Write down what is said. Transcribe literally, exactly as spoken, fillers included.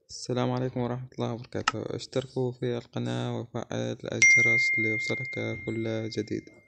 السلام عليكم ورحمة الله وبركاته. اشتركوا في القناة وفعل الجرس ليوصلك كل جديد.